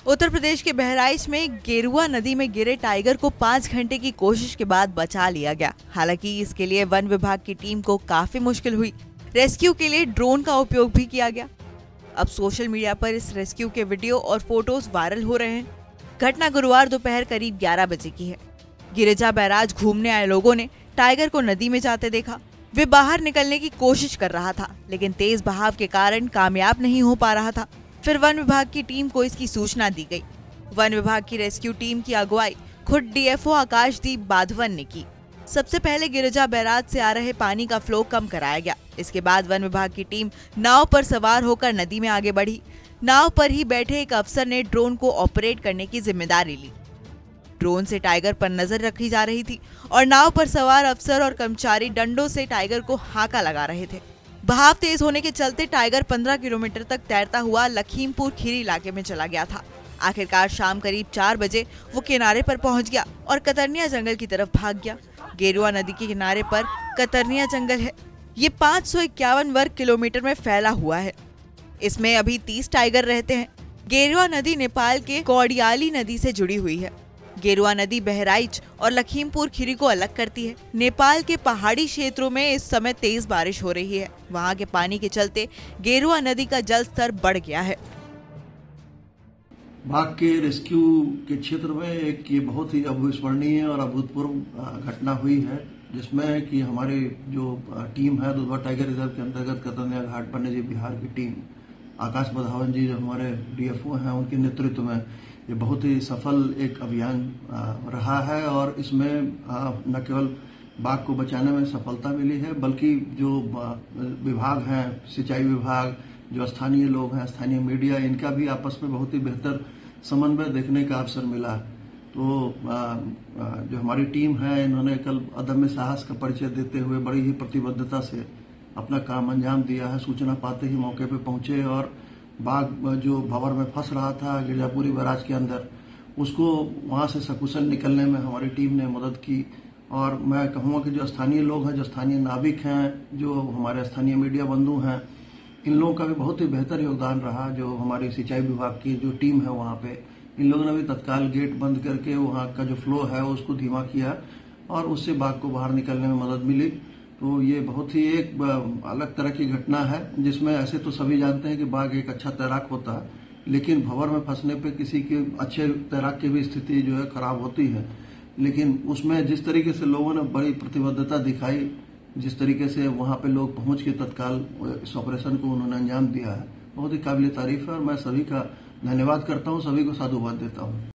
उत्तर प्रदेश के बहराइच में गेरुआ नदी में गिरे टाइगर को 5 घंटे की कोशिश के बाद बचा लिया गया। हालांकि इसके लिए वन विभाग की टीम को काफी मुश्किल हुई। रेस्क्यू के लिए ड्रोन का उपयोग भी किया गया। अब सोशल मीडिया पर इस रेस्क्यू के वीडियो और फोटोज वायरल हो रहे हैं। घटना गुरुवार दोपहर करीब 11 बजे की है। गिरिजा बैराज घूमने आए लोगों ने टाइगर को नदी में जाते देखा। वे बाहर निकलने की कोशिश कर रहा था, लेकिन तेज बहाव के कारण कामयाब नहीं हो पा रहा था। फिर वन विभाग की टीम को इसकी सूचना दी गई। वन विभाग की रेस्क्यू टीम की अगुवाई खुद डीएफओ आकाशदीप बाधवन ने की। सबसे पहले गिरिजा बैराज से आ रहे पानी का फ्लो कम कराया गया। इसके बाद वन विभाग की टीम नाव पर सवार होकर नदी में आगे बढ़ी। नाव पर ही बैठे एक अफसर ने ड्रोन को ऑपरेट करने की जिम्मेदारी ली। ड्रोन से टाइगर पर नजर रखी जा रही थी और नाव पर सवार अफसर और कर्मचारी डंडों से टाइगर को हाका लगा रहे थे। बहाव तेज होने के चलते टाइगर 15 किलोमीटर तक तैरता हुआ लखीमपुर खीरी इलाके में चला गया था। आखिरकार शाम करीब 4 बजे वो किनारे पर पहुंच गया और कतरनिया जंगल की तरफ भाग गया। गेरुआ नदी के किनारे पर कतरनिया जंगल है। ये 551 वर्ग किलोमीटर में फैला हुआ है। इसमें अभी 30 टाइगर रहते हैं। गेरुआ नदी नेपाल के कौडियाली नदी से जुड़ी हुई है। गेरुआ नदी बहराइच और लखीमपुर खीरी को अलग करती है। नेपाल के पहाड़ी क्षेत्रों में इस समय तेज बारिश हो रही है। वहां के पानी के चलते गेरुआ नदी का जल स्तर बढ़ गया है। बाघ के रेस्क्यू के क्षेत्र में एक ये बहुत ही अविस्मरणीय और अभूतपूर्व घटना हुई है, जिसमें कि हमारी जो टीम है दुधवा टाइगर रिजर्व के अंतर्गत कतरनिया घाट वन्यजीव बिहार की टीम, आकाश बाधवन जी जो हमारे डीएफओ हैं, उनके नेतृत्व में ये बहुत ही सफल एक अभियान रहा है। और इसमें न केवल बाघ को बचाने में सफलता मिली है, बल्कि जो विभाग हैं, सिंचाई विभाग, जो स्थानीय लोग हैं, स्थानीय मीडिया, इनका भी आपस में बहुत ही बेहतर समन्वय देखने का अवसर मिला। तो जो हमारी टीम है, इन्होंने कल अदम्य साहस का परिचय देते हुए बड़ी ही प्रतिबद्धता से अपना काम अंजाम दिया है। सूचना पाते ही मौके पर पहुंचे और बाघ जो भंवर में फंस रहा था गिरजापुरी बैराज के अंदर, उसको वहां से सकुशल निकलने में हमारी टीम ने मदद की। और मैं कहूँगा कि जो स्थानीय लोग हैं, जो स्थानीय नाविक हैं, जो हमारे स्थानीय मीडिया बंधु हैं, इन लोगों का भी बहुत ही बेहतर योगदान रहा। जो हमारी सिंचाई विभाग की जो टीम है वहाँ पे, इन लोगों ने भी तत्काल गेट बंद करके वहाँ का जो फ्लो है उसको धीमा किया और उससे बाघ को बाहर निकलने में मदद मिली। तो ये बहुत ही एक अलग तरह की घटना है, जिसमें ऐसे तो सभी जानते हैं कि बाघ एक अच्छा तैराक होता है, लेकिन भंवर में फंसने पे किसी के अच्छे तैराक की भी स्थिति जो है खराब होती है। लेकिन उसमें जिस तरीके से लोगों ने बड़ी प्रतिबद्धता दिखाई, जिस तरीके से वहां पे लोग पहुंच के तत्काल इस ऑपरेशन को उन्होंने अंजाम दिया है, बहुत ही काबिल तारीफ है। और मैं सभी का धन्यवाद करता हूं, सभी को साधुवाद देता हूं।